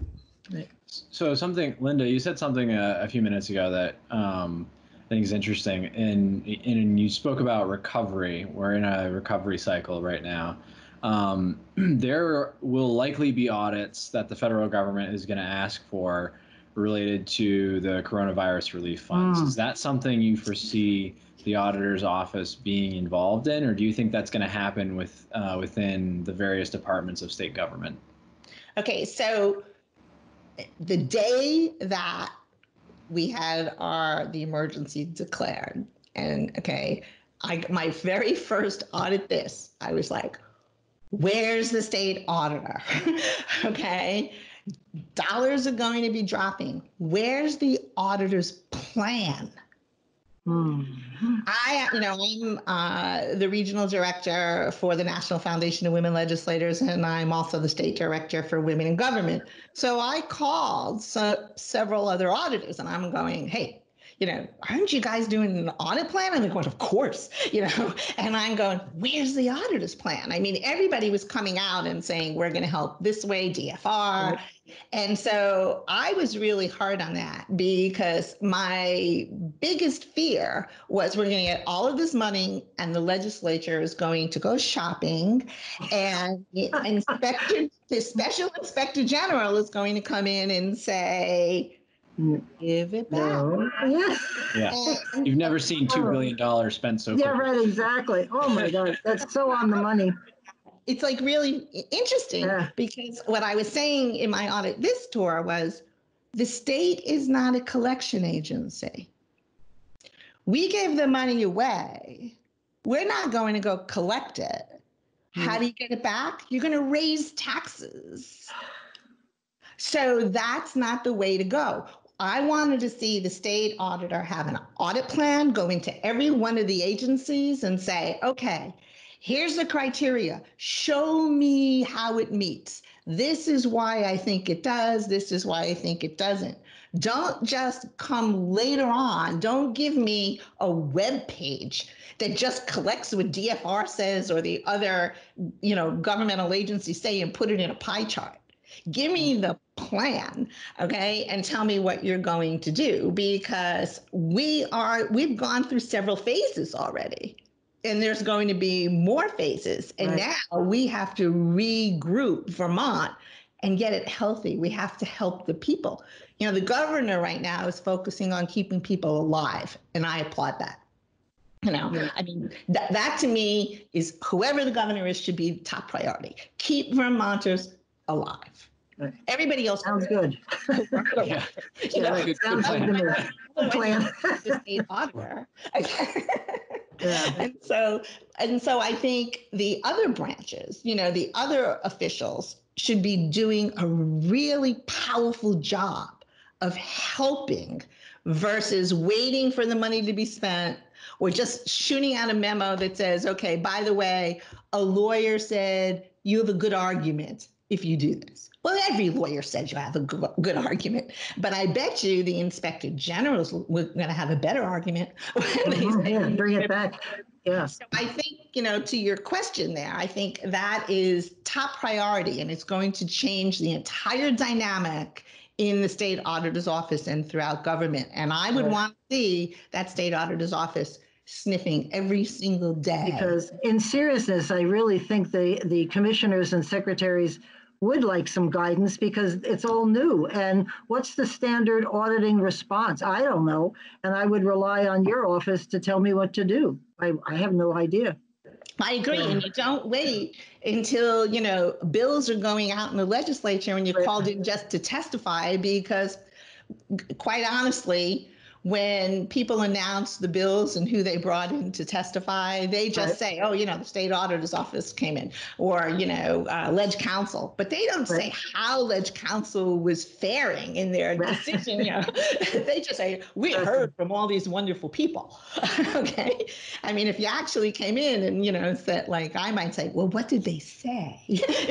It. So something, Linda, you said something a, a few minutes ago that um, I think is interesting. And, and you spoke about recovery. We're in a recovery cycle right now. Um, there will likely be audits that the federal government is going to ask for related to the coronavirus relief funds. Mm. Is that something you foresee the auditor's office being involved in, or do you think that's going to happen with uh, within the various departments of state government? Okay, so the day that we had our the emergency declared, and okay, I my very first audit this, I was like, where's the state auditor? Okay. Dollars are going to be dropping. Where's the auditor's plan? Mm-hmm. I, you know, I'm uh, the regional director for the National Foundation of Women Legislators, and I'm also the state director for Women in Government. So I called so, several other auditors, and I'm going, hey, you know, aren't you guys doing an audit plan? And they're going, of course, you know, and I'm going, where's the auditor's plan? I mean, everybody was coming out and saying, we're going to help this way, D F R. Right. And so I was really hard on that because my biggest fear was we're going to get all of this money and the legislature is going to go shopping and inspector, the special inspector general is going to come in and say, give it back. No. Yeah. You've never seen two billion dollars spent so quickly. Yeah, right, exactly. Oh my God, that's so on the money. It's like really interesting yeah. because what I was saying in my audit this tour was the state is not a collection agency. We give the money away. We're not going to go collect it. Mm. How do you get it back? You're going to raise taxes. So that's not the way to go. I wanted to see the state auditor have an audit plan, go into every one of the agencies and say, okay, here's the criteria. Show me how it meets. This is why I think it does. This is why I think it doesn't. Don't just come later on. Don't give me a web page that just collects what D F R says or the other, you know, governmental agencies say and put it in a pie chart. Give me the plan, okay, and tell me what you're going to do, because we are, we've gone through several phases already, and there's going to be more phases. And right. now we have to regroup Vermont and get it healthy. We have to help the people. You know, the governor right now is focusing on keeping people alive, and I applaud that. You know, yeah. I mean, that, that to me is whoever the governor is should be top priority. Keep Vermonters alive. Everybody else Sounds good. Yeah. You know, Yeah, good- Sounds good good to plan. me. Good plan. the state auditor. Yeah. And so, and so I think the other branches, you know, the other officials should be doing a really powerful job of helping versus waiting for the money to be spent or just shooting out a memo that says, okay, by the way, a lawyer said you have a good argument if you do this. Well, every lawyer says you have a good, good argument, but I bet you the inspector generals were going to have a better argument when they Mhm, say, yeah, bring it back. Yeah. so I think, you know, to your question there, I think that is top priority, and it's going to change the entire dynamic in the state auditor's office and throughout government. And I would Right. want to see that state auditor's office sniffing every single day. Because in seriousness, I really think the, the commissioners and secretaries would like some guidance because it's all new. And what's the standard auditing response? I don't know. And I would rely on your office to tell me what to do. I, I have no idea. I agree. And you don't wait until, you know, bills are going out in the legislature and you're Right. called in just to testify, because quite honestly, when people announce the bills and who they brought in to testify, they just Right. say, oh, you know, the state auditor's office came in, or, you know, uh, ledge counsel. But they don't Right. say how ledge counsel was faring in their Right. decision. You know, they just say, we Right. heard from all these wonderful people. Okay. I mean, if you actually came in and, you know, said, like, I might say, well, what did they say?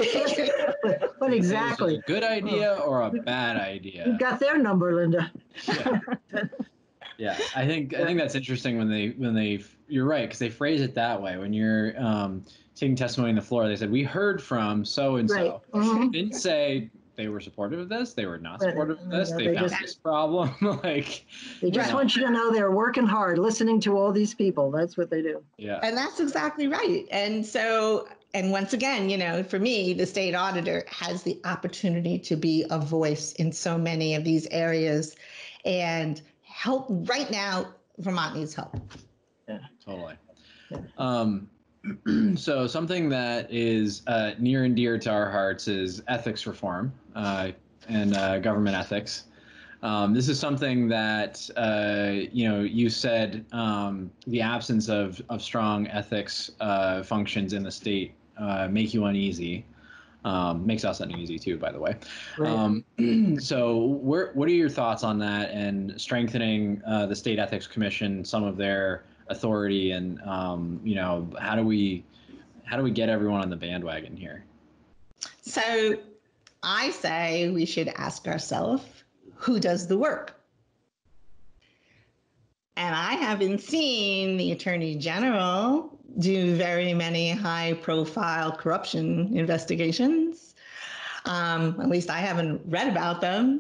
But, but Is this exactly. a good idea or a bad idea? You got their number, Linda. Yeah. Yeah, I think I think that's interesting when they when they you're right, because they phrase it that way. When you're um, taking testimony on the floor, they said we heard from so and Right. so. Mhm. Didn't say they were supportive of this. They were not Right. supportive of this. No, They they found just- this problem. Like, They just Right. want you to know they're working hard, listening to all these people. That's what they do. yeah, And that's exactly right. And so, and once again, you know, for me, the state auditor has the opportunity to be a voice in so many of these areas and help. Right now, Vermont needs help. totally. Yeah. Um, so something that is uh, near and dear to our hearts is ethics reform uh, and uh, government ethics. Um, this is something that uh, you know you said um, the absence of of strong ethics uh, functions in the state uh, make you uneasy. Um, makes us uneasy too, by the way. Right. Um, so, where, what are your thoughts on that and strengthening uh, the State Ethics Commission, some of their authority, and um, you know, how do we how do we get everyone on the bandwagon here? So I say we should ask ourselves, who does the work? And I haven't seen the Attorney General do very many high profile corruption investigations. Um, at least I haven't read about them.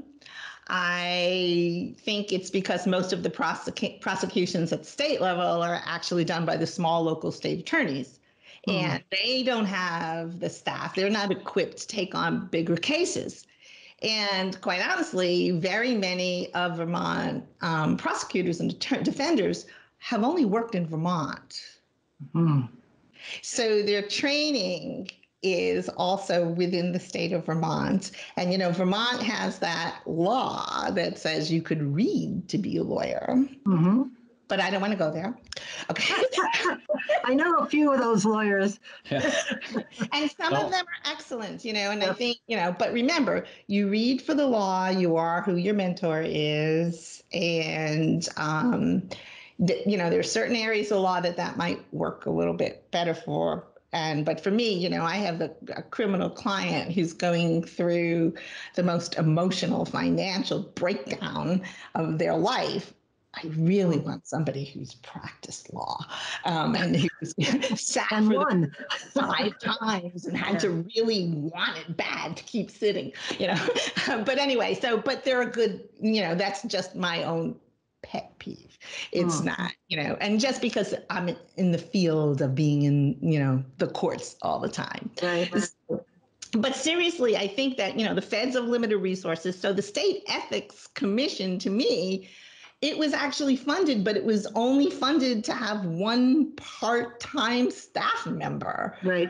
I think it's because most of the prosec- prosecutions at the state level are actually done by the small local state attorneys. Hmm. And they don't have the staff. They're not equipped to take on bigger cases. And quite honestly, very many of Vermont um, prosecutors and det- defenders have only worked in Vermont. Hmm. So their training is also within the state of Vermont. And, you know, Vermont has that law that says you could read to be a lawyer, Hmm. but I don't want to go there. Okay. I know a few of those lawyers. Yeah. And some Don't. of them are excellent, you know, and I Yep. think, you know, but remember, you read for the law, you are who your mentor is. And, um, th- you know, there's certain areas of law that that might work a little bit better for. And, but for me, you know, I have a, a criminal client who's going through the most emotional financial breakdown of their life. I really want somebody who's practiced law um, and who's sat And for the one. five times and had to really want it bad to keep sitting, you know. But anyway, so, but they're a good, you know, that's just my own pet peeve. It's Hmm. not, you know, and just because I'm in the field of being in, you know, the courts all the time. Right. But seriously, I think that, you know, the feds have limited resources. So the State Ethics Commission, to me, it was actually funded, but it was only funded to have one part-time staff member. Right.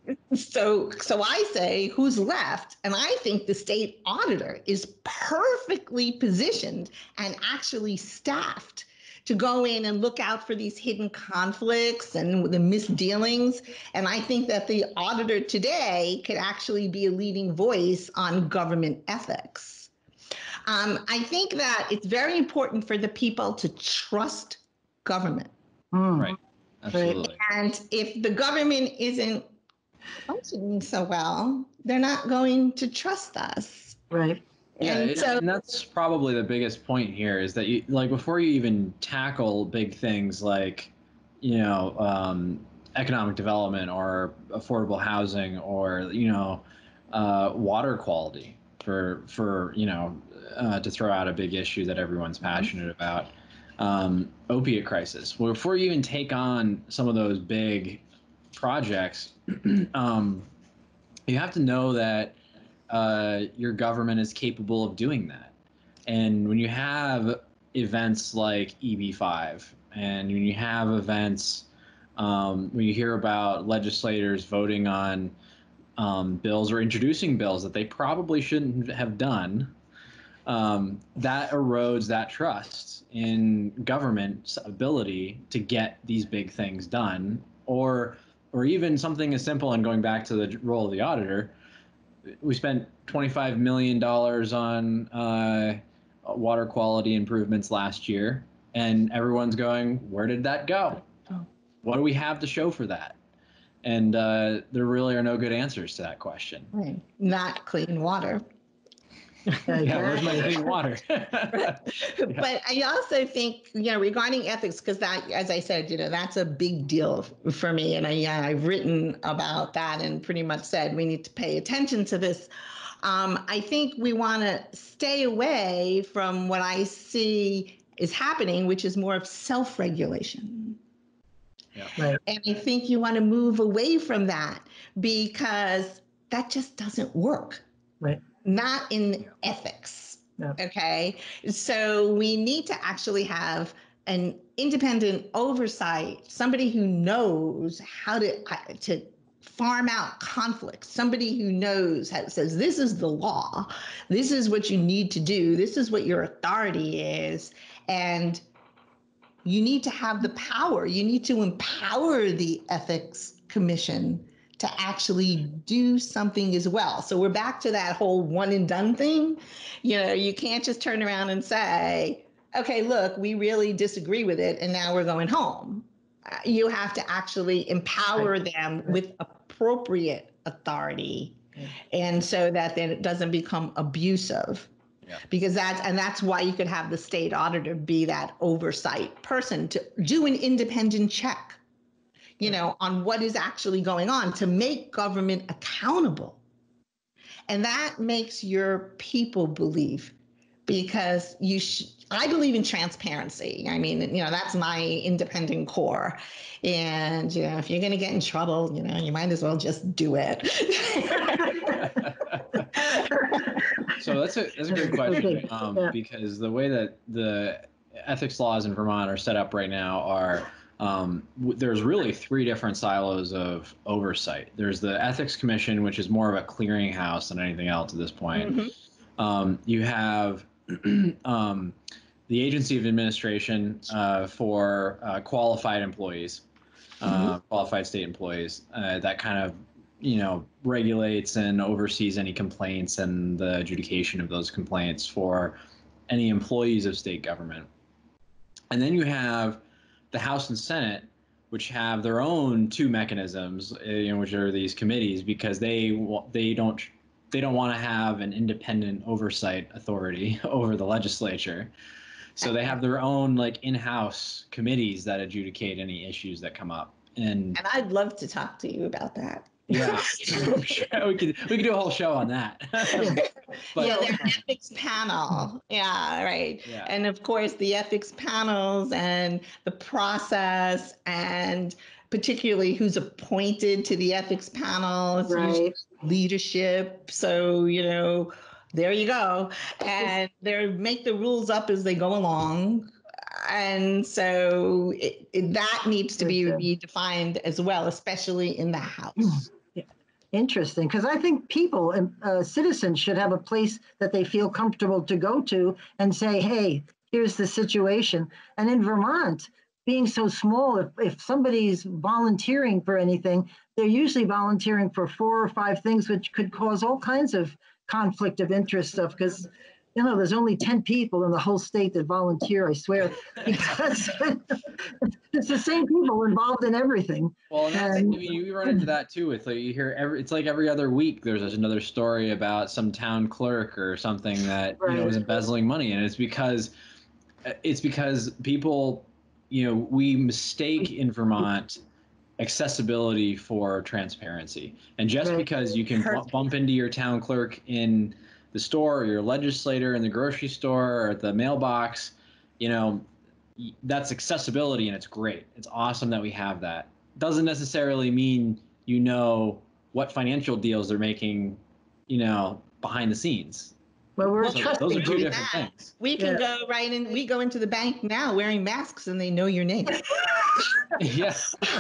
So, so I say, who's left? And I think the state auditor is perfectly positioned and actually staffed to go in and look out for these hidden conflicts and the misdealings. And I think that the auditor today could actually be a leading voice on government ethics. Um, I think that it's very important for the people to trust government. Mm. Right. Absolutely. And if the government isn't functioning so well, they're not going to trust us. Right. Yeah, And and, so, and that's probably the biggest point here is that you like before you even tackle big things like, you know, um, economic development or affordable housing or you know, uh, water quality for for you know uh, to throw out a big issue that everyone's passionate about, um, opiate crisis. Well, before you even take on some of those big projects, um, you have to know that uh, your government is capable of doing that. And when you have events like E B five, and when you have events, um, when you hear about legislators voting on um, bills or introducing bills that they probably shouldn't have done, um, that erodes that trust in government's ability to get these big things done, or or even something as simple. And going back to the role of the auditor, we spent twenty-five million dollars on uh, water quality improvements last year, and everyone's going, where did that go? What do we have to show for that? And uh, there really are no good answers to that question. right, not clean water. Yeah, where's my clean water? But I also think, you know, regarding ethics, because that, as I said, you know, that's a big deal for me. And I, yeah, I've written about that and pretty much said we need to pay attention to this. Um, I think we want to stay away from what I see is happening, which is more of self-regulation. Yeah. Right. And I think you want to move away from that because that just doesn't work. Right. Not in ethics. No. Okay. So we need to actually have an independent oversight, somebody who knows how to, to farm out conflicts, somebody who knows how says, this is the law. This is what you need to do. This is what your authority is. And you need to have the power. You need to empower the ethics commission to actually do something as well. So we're back to that whole one and done thing. You know, you can't just turn around and say, okay, look, we really disagree with it, and now we're going home. Uh, you have to actually empower them with appropriate authority, and so that then it doesn't become abusive. Yeah. Because that's, and that's why you could have the state auditor be that oversight person to do an independent check, you know, on what is actually going on to make government accountable. And that makes your people believe, because you sh- I believe in transparency. I mean, you know, that's my independent core. And, you know, if you're going to get in trouble, you know, you might as well just do it. So that's a that's a great question, Okay. um, Yeah. because the way that the ethics laws in Vermont are set up right now are um, w- there's really three different silos of oversight. There's the Ethics Commission, which is more of a clearinghouse than anything else at this point. Mm-hmm. Um, you have um, the Agency of Administration uh, for uh, qualified employees, uh, mm-hmm. qualified state employees, uh, that kind of you know, regulates and oversees any complaints and the adjudication of those complaints for any employees of state government. And then you have the House and Senate, which have their own two mechanisms, you know, which are these committees, because they they don't they don't want to have an independent oversight authority over the legislature. So they have their own like in-house committees that adjudicate any issues that come up. And and I'd love to talk to you about that. Yeah, we could we could do a whole show on that. But, yeah, their ethics panel. Yeah, right. Yeah. And of course, the ethics panels and the process, and particularly who's appointed to the ethics panels, right. leadership. So, you know, there you go. And they make the rules up as they go along. And so it, it, that needs to be redefined as well, especially in the House. Yeah. interesting, because I think people and uh, citizens should have a place that they feel comfortable to go to and say, hey, here's the situation. And in Vermont, being so small, if, if somebody's volunteering for anything, they're usually volunteering for four or five things, which could cause all kinds of conflict of interest stuff, because you know, there's only ten people in the whole state that volunteer, I swear, because it's the same people involved in everything. Well, and that's, and, I mean, you run into that too. With like, you hear every, it's like every other week there's another story about some town clerk or something that right. you know is embezzling money, and it's because it's because people, you know, we mistake in Vermont accessibility for transparency, and just right. because you can b- bump into your town clerk in the store, or your legislator in the grocery store, or at the mailbox, you know, that's accessibility, and it's great. It's awesome that we have that. Doesn't necessarily mean you know what financial deals they're making, you know, behind the scenes. Well, we're so those are two different that. things. We can yeah. go right in. We go into the bank now wearing masks, and they know your name. Yeah.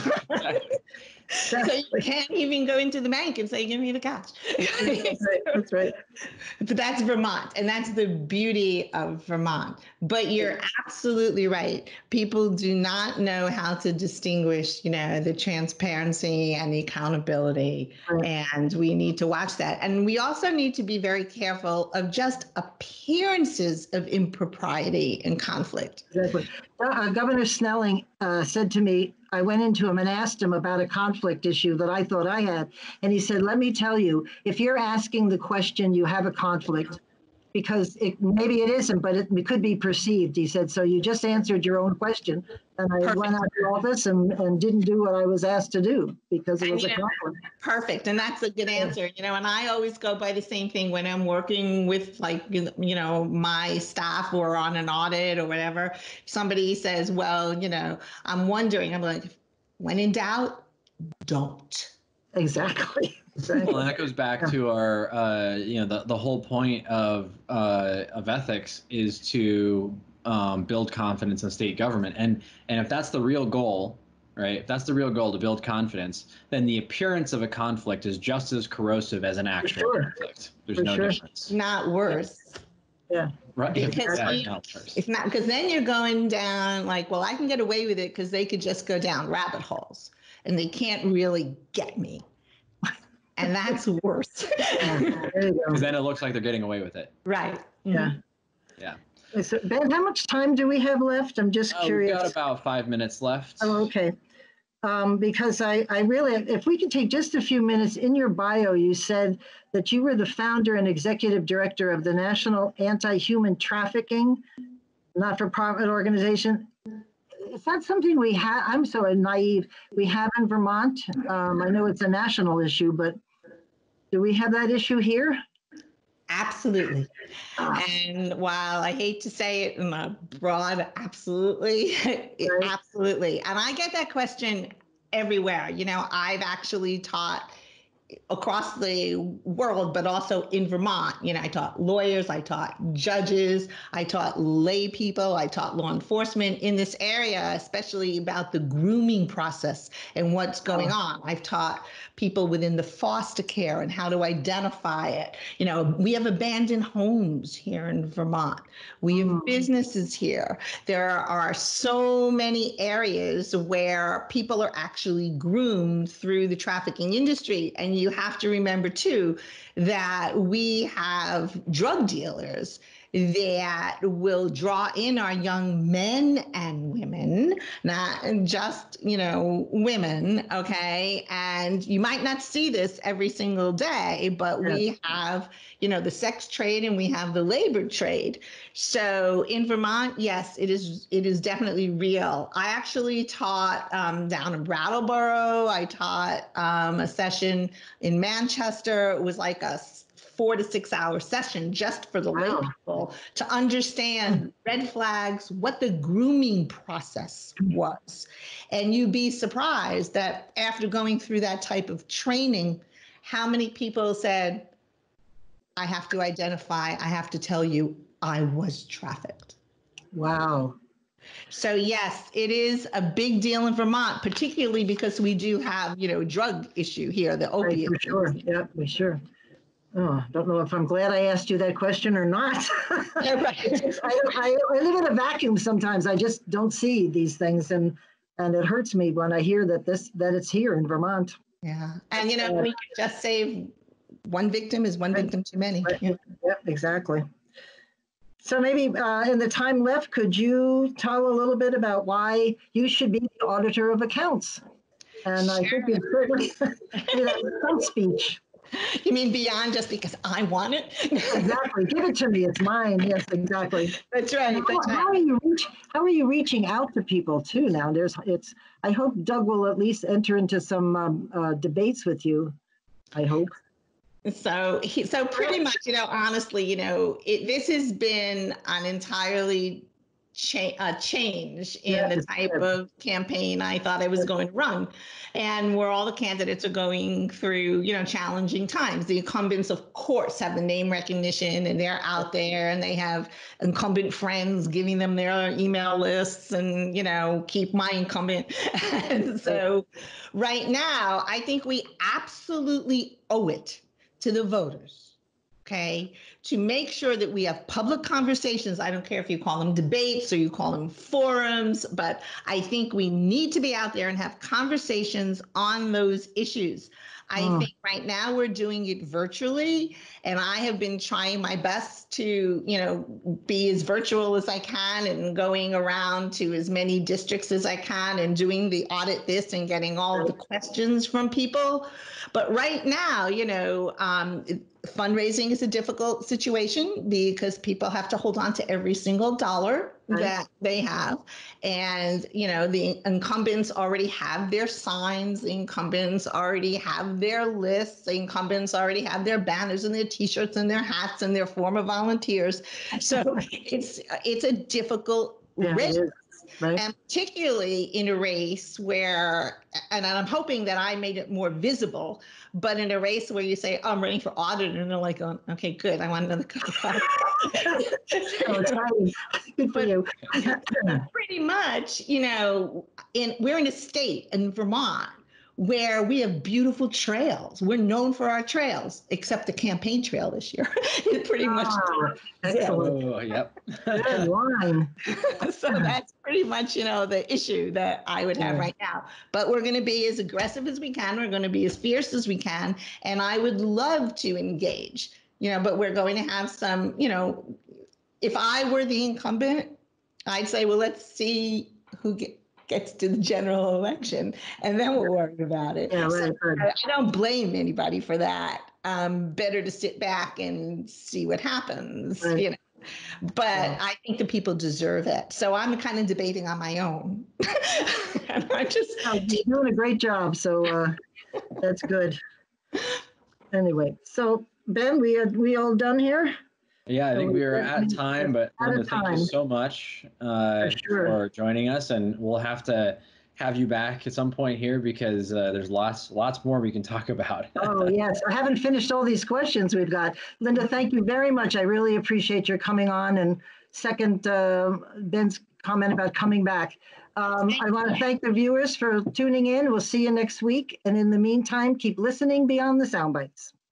So you can't even go into the bank and say, give me the cash. That's right. That's right. But that's Vermont, and that's the beauty of Vermont. But you're absolutely right. People do not know how to distinguish, you know, the transparency and the accountability. Right. And we need to watch that. And we also need to be very careful of just appearances of impropriety and conflict. Exactly. Uh, Governor Snelling uh, said to me, I went into him and asked him about a conflict issue that I thought I had. And he said, let me tell you, if you're asking the question, you have a conflict, because it, maybe it isn't, but it, it could be perceived. He said, so you just answered your own question. And I perfect. Went out to office and, and didn't do what I was asked to do because it was and, a know, conflict. Perfect. And that's a good answer. You know, and I always go by the same thing when I'm working with, like, you know, my staff or on an audit or whatever. Somebody says, well, you know, I'm wondering, I'm like, when in doubt, don't. Exactly. Exactly. Well, and that goes back yeah. to our, uh, you know, the, the whole point of uh, of ethics is to um, build confidence in state government. And and if that's the real goal, right, if that's the real goal to build confidence, then the appearance of a conflict is just as corrosive as an actual sure. conflict. There's For no sure. difference. Not worse. Yeah. Right. Because yeah, you, it's not, because then you're going down like, well, I can get away with it because they could just go down rabbit holes and they can't really get me. And that's worse. Because then it looks like they're getting away with it. Right. Yeah. Yeah. So Ben, how much time do we have left? I'm just uh, curious. We've got about five minutes left. Oh, okay. Um, because I, I really, if we could take just a few minutes, in your bio, you said that you were the founder and executive director of the National Anti-Human Trafficking not-for-profit organization. Is that something we have? I'm so naive. We have in Vermont. Um, I know it's a national issue, but do we have that issue here? Absolutely. Uh, and while I hate to say it in a broad, absolutely, it, right. absolutely. And I get that question everywhere. You know, I've actually taught across the world, but also in Vermont. You know, I taught lawyers, I taught judges, I taught lay people, I taught law enforcement in this area, especially about the grooming process and what's going on. I've taught people within the foster care and how to identify it. You know, we have abandoned homes here in Vermont. We have businesses here. There are so many areas where people are actually groomed through the trafficking industry. And you have to remember, too, that we have drug dealers that will draw in our young men and women, not just, you know, women, okay? And you might not see this every single day, but yeah. we have, you know, the sex trade and we have the labor trade. So in Vermont, yes, it is it is definitely real. I actually taught um, down in Brattleboro. I taught um, a session in Manchester. It was like a four to six hour session just for the wow. lay people to understand red flags, what the grooming process was. And you'd be surprised that after going through that type of training, how many people said, I have to identify, I have to tell you, I was trafficked. Wow. So yes, it is a big deal in Vermont, particularly because we do have, you know, drug issue here, the Right, opiate. for sure. Yeah, we sure. Oh, don't know if I'm glad I asked you that question or not. It's just- I, I, I live in a vacuum sometimes. I just don't see these things, and and it hurts me when I hear that this that it's here in Vermont. Yeah. And you know, we can just save one victim is one Right. victim too many. Right. Yeah. Yep, exactly. So maybe uh, in the time left, could you tell a little bit about why you should be the auditor of accounts? And I think you've certainly made some speech. You mean beyond just because I want it? Exactly. Give it to me. It's mine. Yes, exactly. That's right. How, That's how are right. you reach, how are you reaching out to people too now? There's it's I hope Doug will at least enter into some um, uh, debates with you. I hope. So, he, so pretty much, you know, honestly, you know, it, this has been an entirely cha- uh, change in Yeah, the it's type good. of campaign I thought I was going to run, and where all the candidates are going through, you know, challenging times. The incumbents, of course, have the name recognition, and they're out there, and they have incumbent friends giving them their email lists, and you know, keep my incumbent. And so, right now, I think we absolutely owe it to the voters, okay, to make sure that we have public conversations. I don't care if you call them debates or you call them forums, but I think we need to be out there and have conversations on those issues. I Mm. think right now we're doing it virtually, and I have been trying my best to, you know, be as virtual as I can and going around to as many districts as I can and doing the audit this and getting all of the questions from people. But right now, you know, um, fundraising is a difficult situation because people have to hold on to every single dollar Right. that they have. And, you know, the incumbents already have their signs, the incumbents already have their lists, the incumbents already have their banners and their t-shirts and their hats and their former volunteers. So it's it's a difficult Yeah, race. it is. Right. And particularly in a race where, and I'm hoping that I made it more visible, but in a race where you say, oh, I'm running for auditor, and they're like, oh, okay, good. I want another cup of coffee. Oh, exciting. Good for But- you. Pretty much, you know, in we're in a state in Vermont where we have beautiful trails. We're known for our trails, except the campaign trail this year. It pretty much Ah, excellent. Oh, yep. Good line. so that's pretty much, you know, the issue that I would have Yeah. right now. But we're going to be as aggressive as we can. We're going to be as fierce as we can. And I would love to engage, you know, but we're going to have some, you know, if I were the incumbent, I'd say, well, let's see who get, gets to the general election, and then we'll worry about it. Yeah, So right, right. I I don't blame anybody for that. Um, better to sit back and see what happens, Right. you know. But Yeah. I think the people deserve it. So I'm kind of debating on my own. And I'm just Oh, you're doing a great job, so uh, that's good. Anyway, so Ben, we are we all done here? Yeah, I think we are at time, but Out of Linda, thank you time. so much uh, For sure. for joining us, and we'll have to have you back at some point here because uh, there's lots lots more we can talk about. Oh, yes. I haven't finished all these questions we've got. Linda, thank you very much. I really appreciate your coming on, and second uh, Ben's comment about coming back. Um, I want to thank the viewers for tuning in. We'll see you next week. And in the meantime, keep listening beyond the sound bites.